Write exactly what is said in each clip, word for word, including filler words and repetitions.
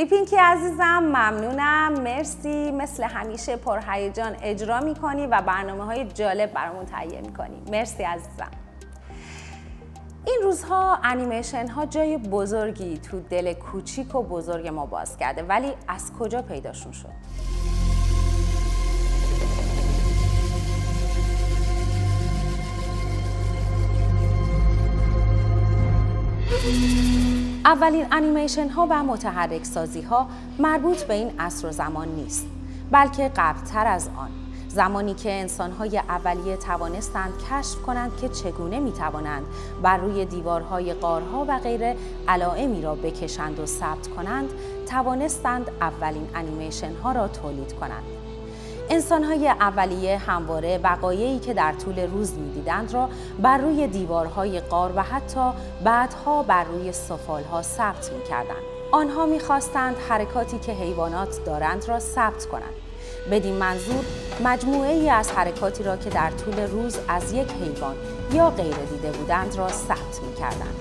ریپینکی عزیزم ممنونم، مرسی، مثل همیشه پرهیجان اجرا میکنی و برنامه های جالب برامون تهیه میکنی. مرسی عزیزم. این روزها انیمیشن ها جای بزرگی تو دل کوچیک و بزرگ ما باز کرده، ولی از کجا پیداشون شد؟ اولین انیمیشن ها و متحرک سازی ها مربوط به این عصر و زمان نیست، بلکه قبلتر از آن، زمانی که انسان های اولیه توانستند کشف کنند که چگونه می توانند بر روی دیوارهای غارها و غیره علائمی را بکشند و ثبت کنند، توانستند اولین انیمیشن ها را تولید کنند. انسان‌های اولیه همواره وقایعی که در طول روز می‌دیدند را بر روی دیوارهای غار و حتی بعدها بر روی سفال‌ها ثبت می‌کردند. آنها می‌خواستند حرکاتی که حیوانات دارند را ثبت کنند. بدین منظور مجموعه‌ای از حرکاتی را که در طول روز از یک حیوان یا غیره دیده بودند را ثبت می‌کردند.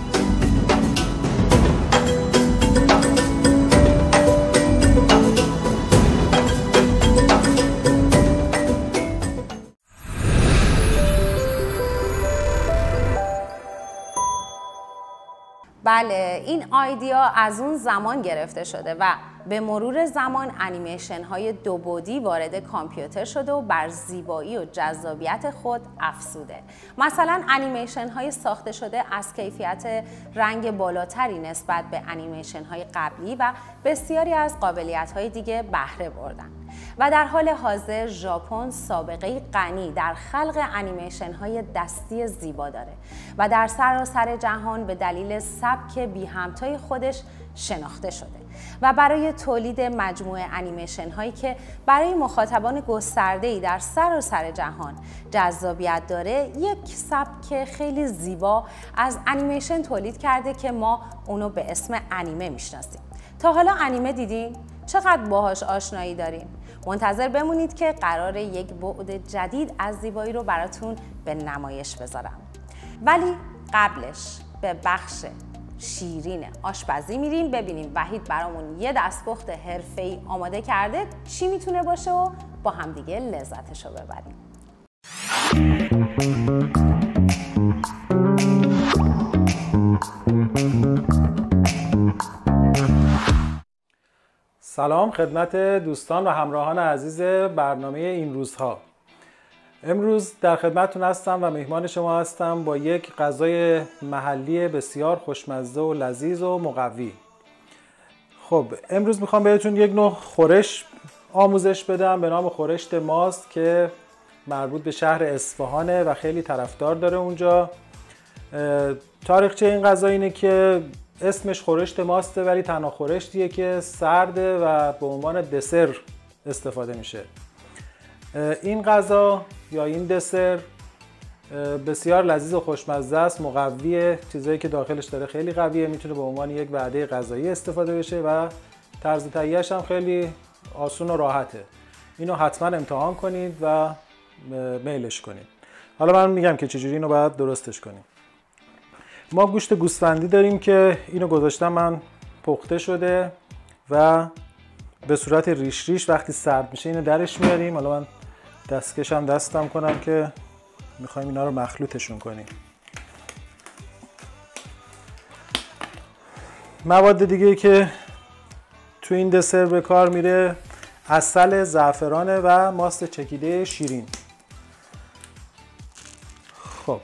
بله، این آیدیا از اون زمان گرفته شده و به مرور زمان انیمیشن های دو بعدی وارد کامپیوتر شده و بر زیبایی و جذابیت خود افزوده. مثلا انیمیشن های ساخته شده از کیفیت رنگ بالاتری نسبت به انیمیشن های قبلی و بسیاری از قابلیت های دیگه بهره بردن. و در حال حاضر ژاپن سابقه غنی در خلق انیمیشن های دستی زیبا داره و در سراسر جهان به دلیل سبک بی همتای خودش شناخته شده و برای تولید مجموعه انیمیشن هایی که برای مخاطبان گسترده‌ای در سراسر جهان جذابیت داره، یک سبک خیلی زیبا از انیمیشن تولید کرده که ما اونو به اسم انیمه میشناسیم. تا حالا انیمه دیدین؟ چقدر باهاش آشنایی دارین؟ منتظر بمونید که قراره یک بعد جدید از زیبایی رو براتون به نمایش بذارم. ولی قبلش به بخش شیرین آشپزی میریم ببینیم وحید برامون یه دستپخت حرفه‌ای آماده کرده چی میتونه باشه و با همدیگه لذتشو ببریم. سلام خدمت دوستان و همراهان عزیز برنامه این روزها. امروز در خدمتتون هستم و مهمان شما هستم با یک غذای محلی بسیار خوشمزه و لذیذ و مقوی. خب امروز میخوام بهتون یک نوع خورش آموزش بدم به نام خورشت ماست که مربوط به شهر اصفهانه و خیلی طرفدار داره اونجا. تاریخچه این غذا اینه که اسمش خورشت ماسته ولی تنها خورشتیه که سرده و به عنوان دسر استفاده میشه. این غذا یا این دسر بسیار لذیذ و خوشمزه است، مقویه، چیزایی که داخلش داره خیلی قویه، میتونه به عنوان یک وعده غذایی استفاده بشه و طرز تهیه‌اش هم خیلی آسون و راحته. اینو حتما امتحان کنید و میلش کنید. حالا من میگم که چجوری اینو باید درستش کنیم. ما گوشت گوسفندی داریم که اینو گذاشتم من پخته شده و به صورت ریش ریش وقتی سرد میشه اینو درش میاریم. حالا من دستکشم دستم کنم که میخوایم اینا رو مخلوطشون کنیم. مواد دیگه که تو این دسر به کار میره عسل زعفرانه و ماست چکیده شیرین. خب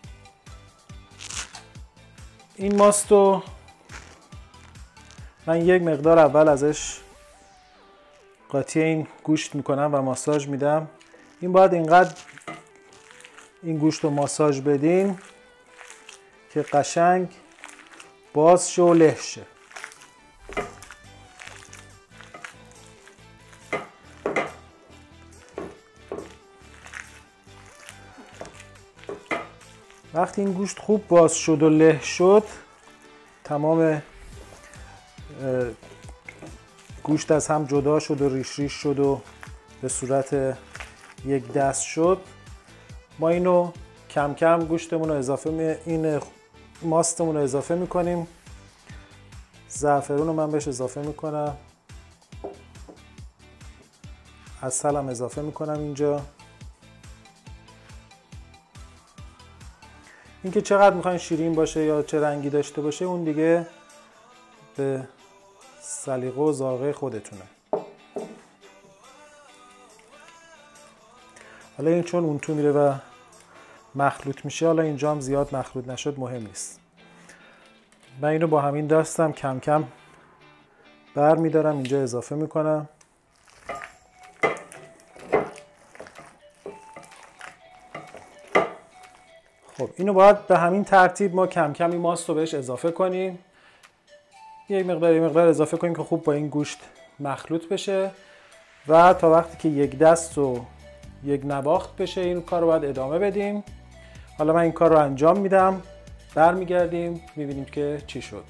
این ماست رو من یک مقدار اول ازش قاطی این گوشت میکنم و ماساژ میدم. این باید اینقدر این گوشت رو ماساژ بدین که قشنگ باز شه و له شه. وقتی این گوشت خوب باز شد و له شد، تمام گوشت از هم جدا شد و ریش ریش شد و به صورت یک دست شد، ما اینو کم کم گوشتمون رو اضافه می... این ماستمون رو اضافه میکنیم زعفرون رو من بهش اضافه میکنم، عسل هم اضافه میکنم اینجا. اینکه چقدر میخواین شیرین باشه یا چه رنگی داشته باشه اون دیگه به سلیقه و ذائقه خودتونه. حالا این چون اون تو میره و مخلوط میشه، حالا اینجا هم زیاد مخلوط نشد مهم نیست. من اینو با همین دستم کم کم بر میدارم اینجا اضافه میکنم. خب اینو باید به همین ترتیب ما کم کم این ماست رو بهش اضافه کنیم. یک مقدار یک مقدار اضافه کنیم که خوب با این گوشت مخلوط بشه و تا وقتی که یک دست و یک نواخت بشه این کار رو باید ادامه بدیم. حالا من این کار رو انجام میدم، برمیگردیم میبینیم که چی شد.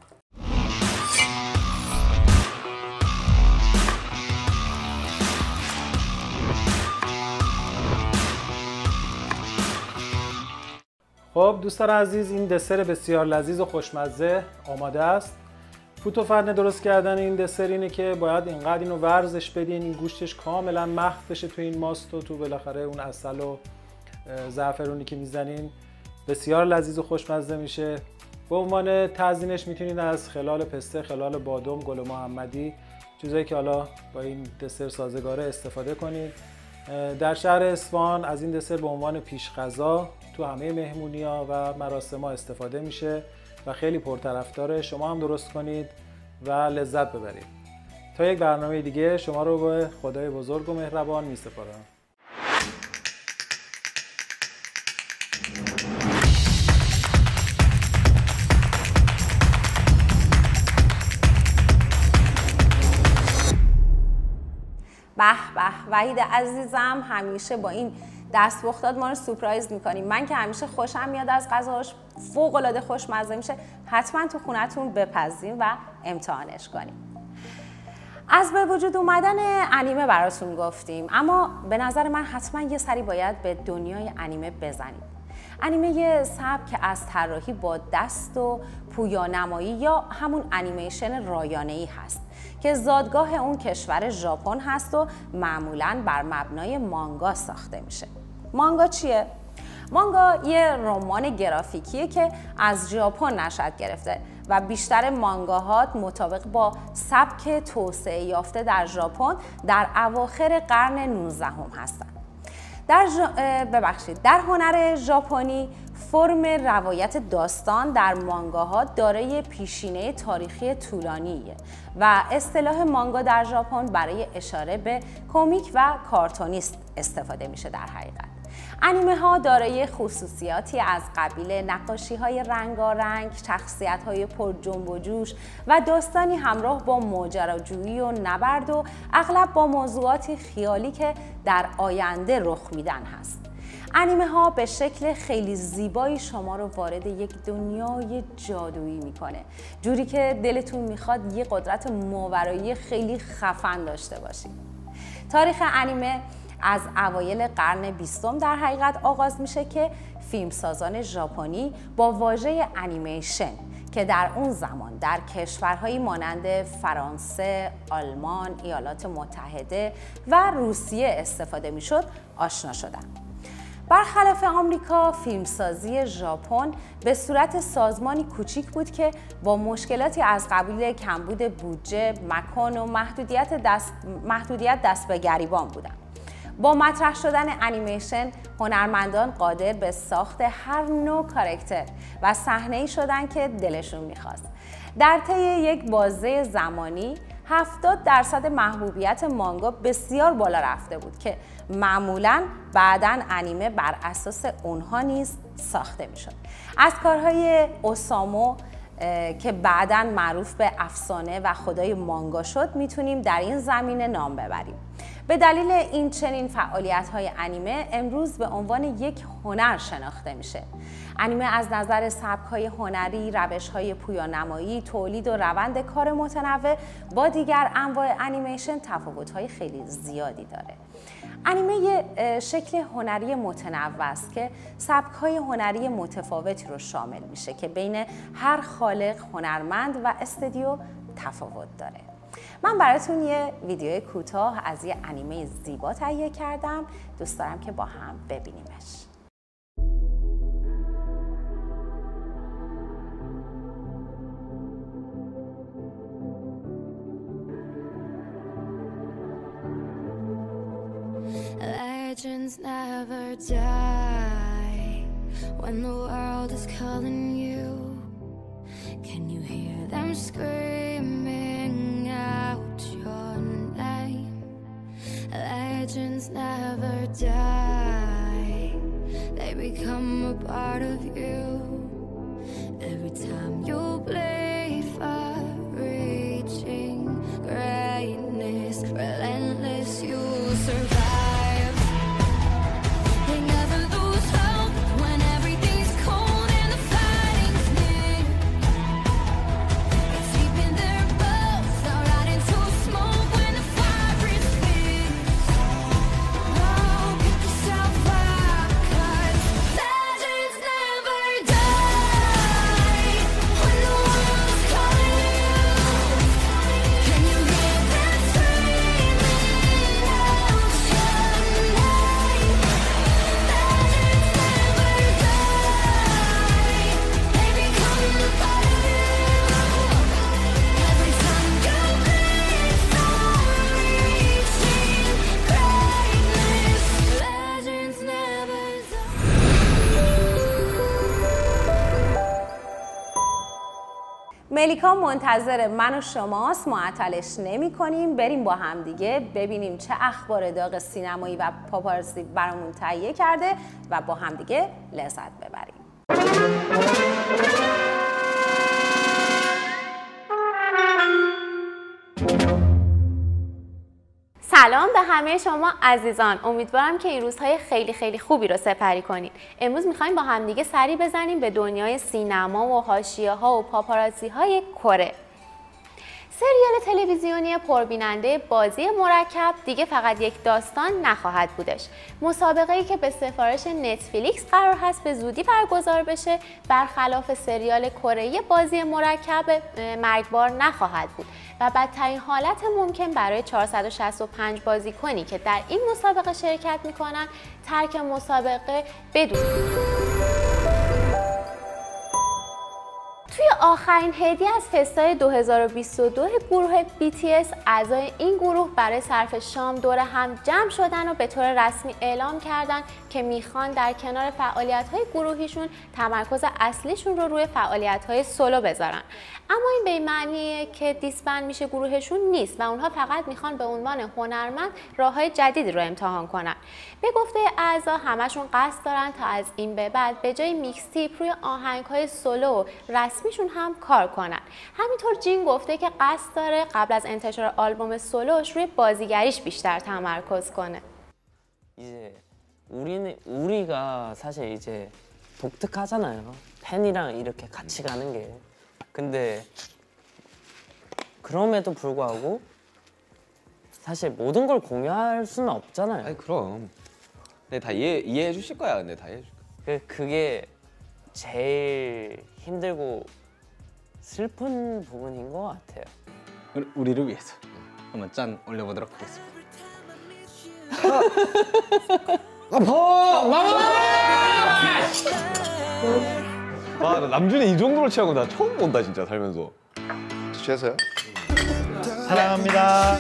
خب دوستان عزیز، این دسر بسیار لذیذ و خوشمزه آماده است. فوت و فن درست کردن این دسر اینه که باید اینقدر اینو ورزش بدین این گوشتش کاملا مخف بشه تو این ماست و تو بالاخره اون عسل و زعفرونی که میزنین بسیار لذیذ و خوشمزه میشه. به عنوان تزیینش میتونین از خلال پسته، خلال بادام، گل محمدی، چیزایی که حالا با این دسر سازگاره استفاده کنید. در شهر اصفهان از این دسر به عنوان پیش غذا تو همه مهمونی‌ها و مراسم‌ها استفاده میشه و خیلی پرطرفداره. شما هم درست کنید و لذت ببرید. تا یک برنامه دیگه شما رو به خدای بزرگ و مهربان میسپارم. به به وحید عزیزم، همیشه با این دستپختات ما رو سورپرایز میکنیم. من که همیشه خوشم میاد از غذاهاش، فوق العاده خوشمزه میشه. حتما تو خونتون بپزین و امتحانش کنیم. از به وجود اومدن انیمه براتون گفتیم، اما به نظر من حتما یه سری باید به دنیای انیمه بزنیم. انیمه یه سبک از طراحی با دست و پویانمایی یا همون انیمیشن رایانه‌ای هست که زادگاه اون کشور ژاپن هست و معمولاً بر مبنای مانگا ساخته میشه. مانگا چیه؟ مانگا یه رمان گرافیکیه که از ژاپن نشأت گرفته و بیشتر مانگاها مطابق با سبک توسعه یافته در ژاپن در اواخر قرن نوزدهم هستند. در ژ... ببخشید در هنر ژاپنی فرم روایت داستان در مانگاها دارای پیشینه تاریخی طولانیه و اصطلاح مانگا در ژاپن برای اشاره به کمیک و کارتونیست استفاده میشه. در حقیقت انیمه ها دارای خصوصیاتی از قبیل نقاشی های رنگارنگ، شخصیت های پر جنب و جوش و داستانی همراه با ماجراجویی و نبرد و اغلب با موضوعاتی خیالی که در آینده رخ میدن هست. انیمه ها به شکل خیلی زیبایی شما رو وارد یک دنیای جادویی میکنه، جوری که دلتون میخواد یه قدرت ماورایی خیلی خفن داشته باشید. تاریخ انیمه از اوایل قرن بیستم در حقیقت آغاز میشه که فیلمسازان ژاپنی با واژه انیمیشن که در اون زمان در کشورهایی مانند فرانسه، آلمان، ایالات متحده و روسیه استفاده میشد آشنا شدند. برخلاف آمریکا، فیلمسازی ژاپن به صورت سازمانی کوچیک بود که با مشکلاتی از قبیل کمبود بودجه، مکان و محدودیت دست, محدودیت دست به گریبان بودند. با مطرح شدن انیمیشن، هنرمندان قادر به ساخت هر نوع کاراکتر و صحنه‌ای شدن که دلشون می‌خواست. در طی یک بازه زمانی هفتاد درصد محبوبیت مانگا بسیار بالا رفته بود که معمولاً بعداً انیمه بر اساس اونها نیز ساخته میشد. از کارهای اوسامو که بعداً معروف به افسانه و خدای مانگا شد میتونیم در این زمینه نام ببریم. به دلیل این چنین فعالیت‌های انیمه امروز به عنوان یک هنر شناخته میشه. انیمه از نظر سبک‌های هنری، روش‌های پویانمایی، تولید و روند کار متنوع با دیگر انواع انیمیشن تفاوت‌های خیلی زیادی داره. انیمه یه شکل هنری متنوع است که سبک‌های هنری متفاوتی رو شامل میشه که بین هر خالق، هنرمند و استودیو تفاوت داره. من براتون یه ویدیو کوتاه از یه انیمه زیبا تهیه کردم. دوست دارم که با هم ببینیمش. Legends never die when the world is calling you. Can you hear them screaming out your name? Legends never die, they become a part of you. Every time you bleed for reaching greatness, relentless you survive. ملیکا منتظر من و شماست، معطلش نمی کنیم. بریم با هم دیگه ببینیم چه اخبار داغ سینمایی و پاپارزی برامون تهیه کرده و با هم دیگه لذت ببریم. سلام به همه شما عزیزان، امیدوارم که این روزهای خیلی خیلی خوبی رو سپری کنید. امروز میخوایم با همدیگه سری بزنیم به دنیای سینما و حاشیه‌ها و پاپاراتزی های کره. سریال تلویزیونی پربیننده بازی مرکب دیگه فقط یک داستان نخواهد بودش. مسابقه‌ای که به سفارش نتفلیکس قرار هست به زودی برگزار بشه، برخلاف سریال کره‌ای بازی مرکب مرگبار نخواهد بود و بدترین حالت ممکن برای چهارصد و شصت و پنج بازیکنی که در این مسابقه شرکت می‌کنند ترک مسابقه بدون توی آخرین هدیه از فستای دو هزار و بیست و دو گروه بی تی اس، اعضای این گروه برای صرف شام دور هم جمع شدن و به طور رسمی اعلام کردن که میخوان در کنار فعالیت‌های گروهیشون تمرکز اصلیشون رو روی فعالیت‌های سولو بذارن. اما این به معنیه که دیسبند میشه گروهشون نیست و اونها فقط میخوان به عنوان هنرمند راه‌های جدیدی رو امتحان کنن. به گفته اعضا همشون قصد دارن تا از این به بعد به جای میکس تیپ روی آهنگ‌های سولو رسمیشون هم کار کنن. همینطور جین گفته که قصد داره قبل از انتشار آلبوم سولوش روی بازیگریش بیشتر تمرکز کنه. 이제 우리는 우리가 사실 이제 독특하잖아요. 팬이랑 이렇게 같이 가는 게. 근데 그럼에도 불구하고 사실 모든 걸 공유할 수는 없잖아요. 아니 그럼. 근데 다 이해 이해해 주실 거야. 근데 다 이해해 줄 거야. 그게 제일 힘들고 슬픈 부분인 것 같아요. 우리를 위해서 한번 짠 올려보도록 하겠습니다. 아, 나 남준이 이 정도로 취하고 나 처음 본다 진짜 살면서. 취해서요? 사랑합니다.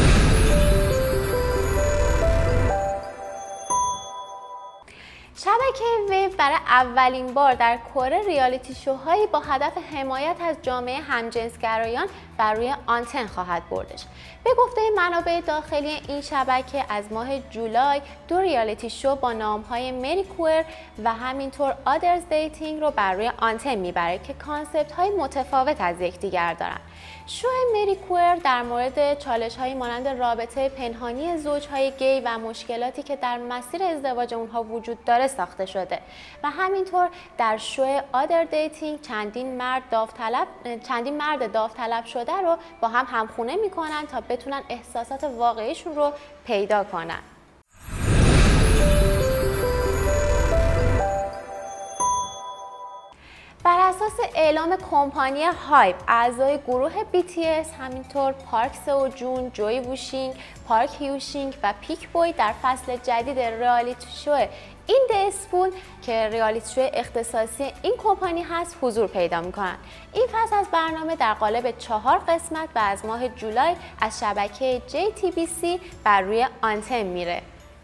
شب شبکه ویو برای اولین بار در کره ریالیتی شوهایی با هدف حمایت از جامعه همجنسگرایان بر روی آنتن خواهد بردش. به گفته منابع داخلی این شبکه از ماه جولای دو ریالیتی شو با نامهای مری کوئر و همینطور آدرز دیتینگ رو بر روی آنتن میبره که کانسپت های متفاوت از یکدیگر دارن. شو مری کوئر در مورد چالش های مانند رابطه پنهانی زوجهای گی و مشکلاتی که در مسیر ازدواج اونها وجود داره ساخته شده و همینطور در شو آدر دیتینگ چندین مرد داوطلب چندین مرد داوطلب شده رو با هم همخونه میکنن تا بتونن احساسات واقعیشون رو پیدا کنن. بر اساس اعلام کمپانی هایپ، اعضای گروه بی تی اس همینطور پارک سئو جون، جوی ووشینگ، پارک هیوشینگ و پیک بوی در فصل جدید ریالیتی شو این د اسپون که ریالیتی شو اختصاصی این کمپانی هست حضور پیدا میکنن. این فصل از برنامه در قالب چهار قسمت و از ماه جولای از شبکه جی تی بی سی بر روی آنتن میره.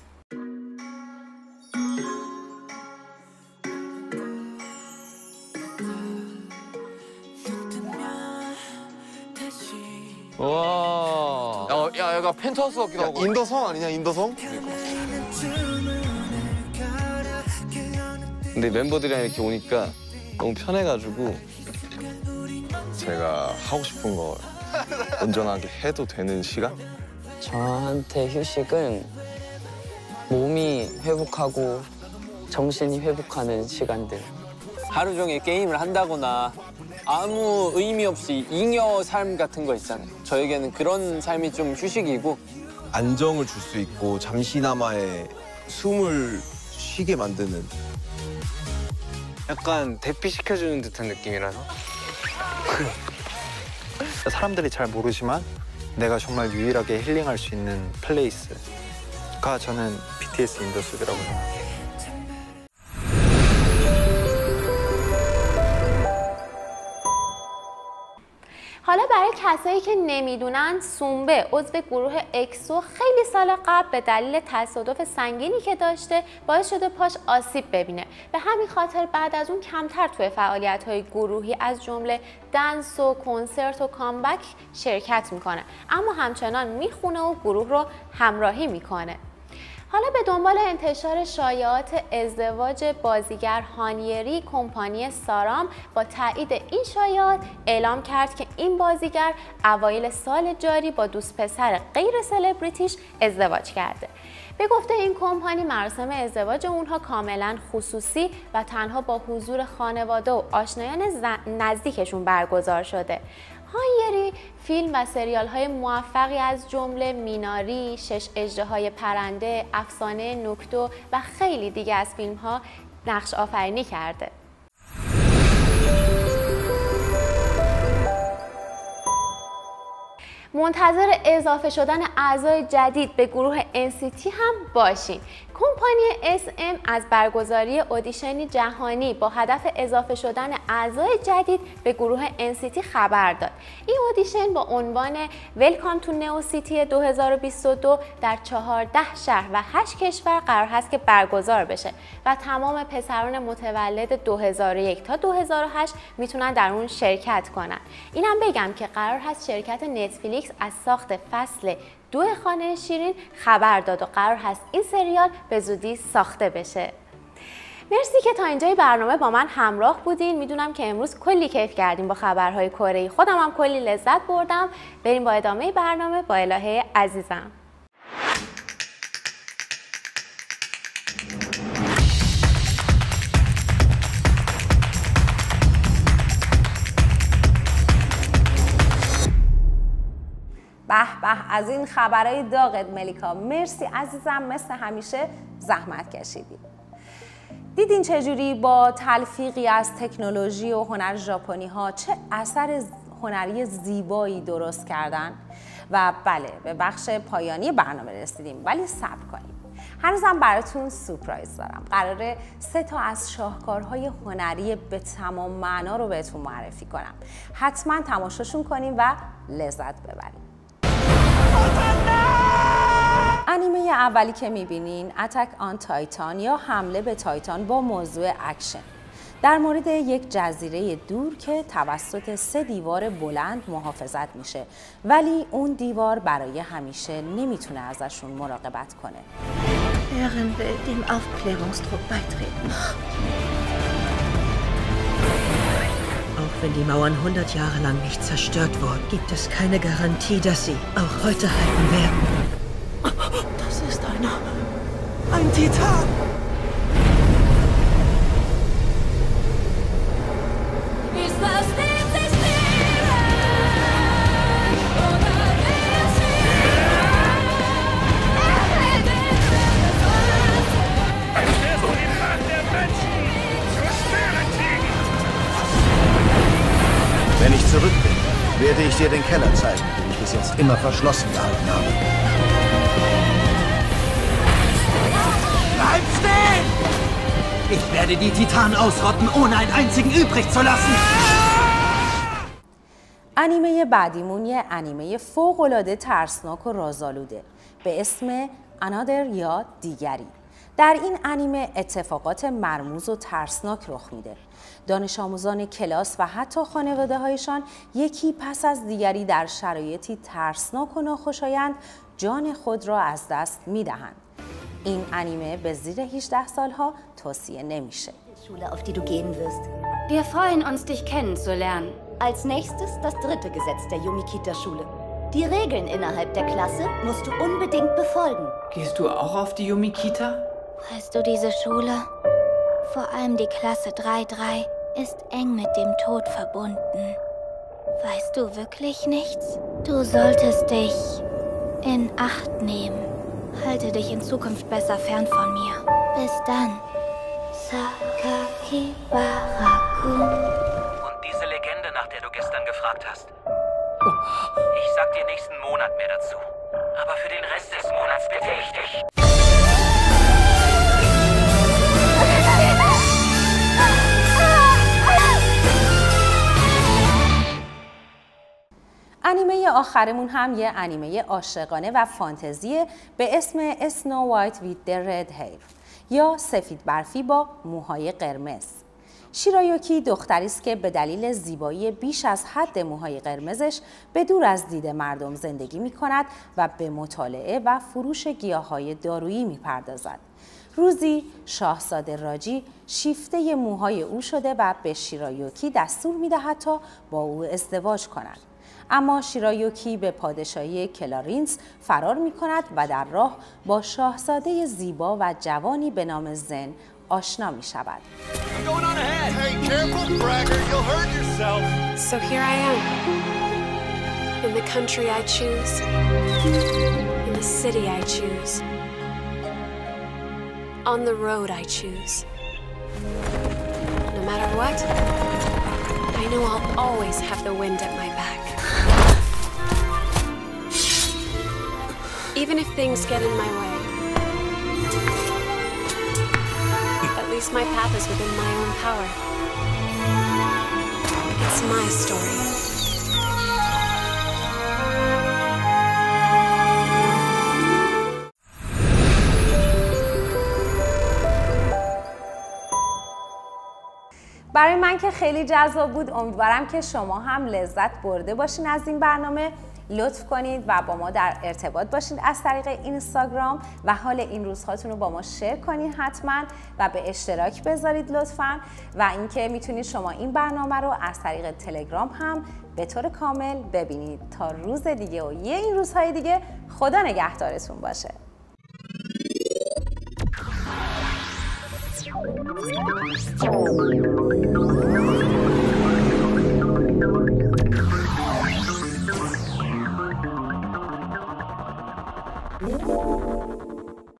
와. 야, 야, 얘가 펜트하우스 같기도 하고. 인더성 아니냐, 인더성? 근데 멤버들이랑 이렇게 오니까 너무 편해가지고 제가 하고 싶은 거 온전하게 해도 되는 시간? 저한테 휴식은 몸이 회복하고 정신이 회복하는 시간들. 하루 종일 게임을 한다거나 아무 의미 없이 잉여 삶 같은 거 있잖아요. 저에게는 그런 삶이 좀 휴식이고 안정을 줄 수 있고 잠시나마의 숨을 쉬게 만드는 약간 대피시켜주는 듯한 느낌이라서 사람들이 잘 모르지만 내가 정말 유일하게 힐링할 수 있는 플레이스가 저는 비티에스 인더숲이라고 생각해요. حالا برای کسایی که نمیدونن، سونبه عضو گروه اکسو خیلی سال قبل به دلیل تصادف سنگینی که داشته باعث شده پاش آسیب ببینه. به همین خاطر بعد از اون کمتر توی فعالیت‌های گروهی از جمله دنس و کنسرت و کامبک شرکت میکنه، اما همچنان میخونه و گروه رو همراهی میکنه. حالا به دنبال انتشار شایعات ازدواج بازیگر هانیری، کمپانی سارام با تایید این شایعات اعلام کرد که این بازیگر اوایل سال جاری با دوست پسر غیر سلبریتیش ازدواج کرده. به گفته این کمپانی مراسم ازدواج اونها کاملا خصوصی و تنها با حضور خانواده و آشنایان نزدیکشون برگزار شده. هانیری فیلم و سریال های موفقی از جمله میناری، شش اژدهای پرنده، افسانه نوکتو و خیلی دیگه از فیلم ها نقش آفرینی کرده. منتظر اضافه شدن اعضای جدید به گروه ان سی تی هم باشین. کمپانی اس ام از برگزاری اودیشنی جهانی با هدف اضافه شدن اعضای جدید به گروه ان سی تی خبر داد. این اودیشن با عنوان ویلکام تو نئو سیتی دو هزار و بیست و دو در چهارده شهر و هشت کشور قرار هست که برگزار بشه و تمام پسران متولد دو هزار و یک تا دو هزار و هشت میتونن در اون شرکت کنن. اینم بگم که قرار هست شرکت نتفلیکس از ساخت فصل دو خانه شیرین خبر داد و قرار هست این سریال به زودی ساخته بشه. مرسی که تا اینجای برنامه با من همراه بودین. میدونم که امروز کلی کیف کردیم با خبرهای کره‌ای. خودم هم کلی لذت بردم. بریم با ادامه برنامه با الهه عزیزم. به به از این خبرهای داغت ملیکا. مرسی عزیزم، مثل همیشه زحمت کشیدی. دیدین چجوری با تلفیقی از تکنولوژی و هنر ژاپنی ها چه اثر هنری زیبایی درست کردن؟ و بله به بخش پایانی برنامه رسیدیم، ولی صبر کنیم. هنوزم براتون سورپرایز دارم. قراره سه تا از شاهکارهای هنری به تمام معنا رو بهتون معرفی کنم. حتما تماشاشون کنیم و لذت ببریم. انیمه اولی که میبینین اتک آن تایتان یا حمله به تایتان با موضوع اکشن در مورد یک جزیره دور که توسط سه دیوار بلند محافظت میشه، ولی اون دیوار برای همیشه نمیتونه ازشون مراقبت کنه. Ehren will dem Aufklärungsdruck beitreten. Auch wenn die Mauern hundert Jahre lang nicht zerstört wurden, gibt es keine Garantie, dass sie auch heute halten werden. Das ist einer. Ein Titan! Wenn ich zurück bin, werde ich dir den Keller zeigen, den ich bis jetzt immer verschlossen gehalten habe. Bleib stehen! Ich werde die Titanen ausrotten, ohne einen einzigen übrig zu lassen! انیمه بعدیمون یه انیمه فوق‌العاده ترسناک و رازآلوده به اسم Another یا دیگری. در این انیمه اتفاقات مرموز و ترسناک رخ میده. دانش آموزان کلاس و حتی خانواده هایشان یکی پس از دیگری در شرایطی ترسناک و ناخوشایند جان خود را از دست میدهند. این انیمه به زیر هجده سالها توصیه نمیشه. Schule, auf die du gehen wirst. Wir freuen uns, dich kennenzulernen. Als nächstes das dritte Gesetz der Yumikita-Schule. Die Regeln innerhalb der Klasse musst du unbedingt befolgen. Gehst du auch auf die Yumikita? Weißt du, diese Schule, vor allem die Klasse drei drei, ist eng mit dem Tod verbunden. Weißt du wirklich nichts? Du solltest dich in Acht nehmen. Halte dich in Zukunft besser fern von mir. Bis dann. Sakakibara-kun. Und diese Legende, nach der du gestern gefragt hast? Ich sag dir nächsten Monat mehr dazu. Aber für den Rest des Monats bitte ich dich. انیمه آخرمون هم یه انیمه عاشقانه و فانتزیه به اسم Snow White with the Red Hair یا سفید برفی با موهای قرمز. شیرایوکی دختری است که به دلیل زیبایی بیش از حد موهای قرمزش به دور از دید مردم زندگی می کند و به مطالعه و فروش گیاهای دارویی می پردازد. روزی شاهزاده راجی شیفته موهای او شده و به شیرایوکی دستور می دهد تا با او ازدواج کند. اما شیرایوکی به پادشاهی کلارینس فرار می کند و در راه با شاهزاده زیبا و جوانی به نام زن آشنا می شود. So here I am, in the country I choose, in the city I choose, on the road I choose. No matter what, I know I'll always have the wind at my back. Even if things get in my way, at least my path is within my own power. It's my story. برای من که خیلی جذاب بود، امیدوارم که شما هم لذت برده باشین از این برنامه. لطف کنید و با ما در ارتباط باشید از طریق اینستاگرام و حال این روزهاتون رو با ما شیر کنید حتما و به اشتراک بذارید لطفاً. و اینکه میتونید شما این برنامه رو از طریق تلگرام هم به طور کامل ببینید. تا روز دیگه و یه این روزهای دیگه، خدا نگهدارتون باشه.